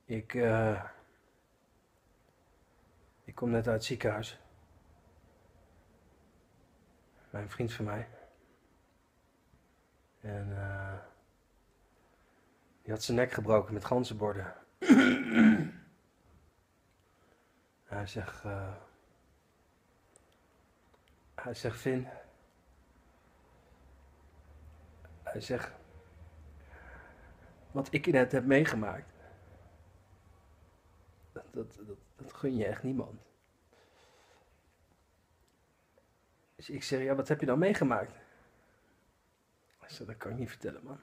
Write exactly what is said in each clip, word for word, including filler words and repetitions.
Ik, uh, ik kom net uit het ziekenhuis. Bij een vriend van mij. En uh, die had zijn nek gebroken met ganzenborden. Hij zegt, uh, hij zegt, Vin. Hij zegt, wat ik net heb meegemaakt. Dat, dat, dat, dat gun je echt niemand. Dus ik zeg, ja, wat heb je dan meegemaakt? Hij zegt, dat kan ik niet vertellen, man.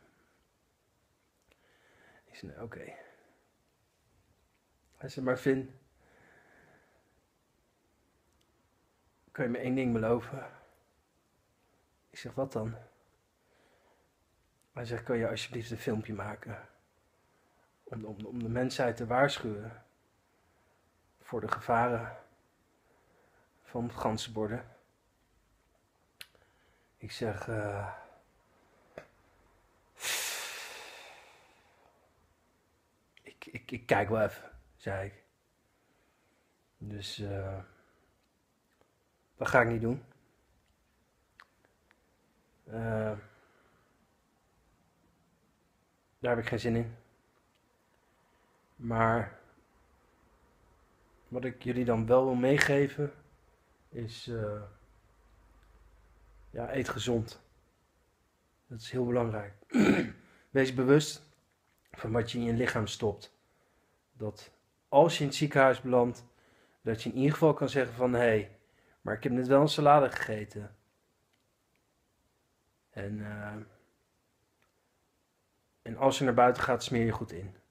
Ik zeg, nee, oké. Okay. Hij zegt, maar Vin, kan je me één ding beloven? Ik zeg, wat dan? Hij zegt, kan je alsjeblieft een filmpje maken? Om, om, om de mensheid te waarschuwen. Voor de gevaren van ganzenborden. Ik zeg, uh, ik, ik, ik kijk wel even, zei ik. Dus uh, dat ga ik niet doen. Uh, daar heb ik geen zin in. Maar wat ik jullie dan wel wil meegeven is, uh, ja, eet gezond. Dat is heel belangrijk. Wees bewust van wat je in je lichaam stopt. Dat als je in het ziekenhuis belandt, dat je in ieder geval kan zeggen van, hé, hey, maar ik heb net wel een salade gegeten. En, uh, en als je naar buiten gaat, smeer je goed in.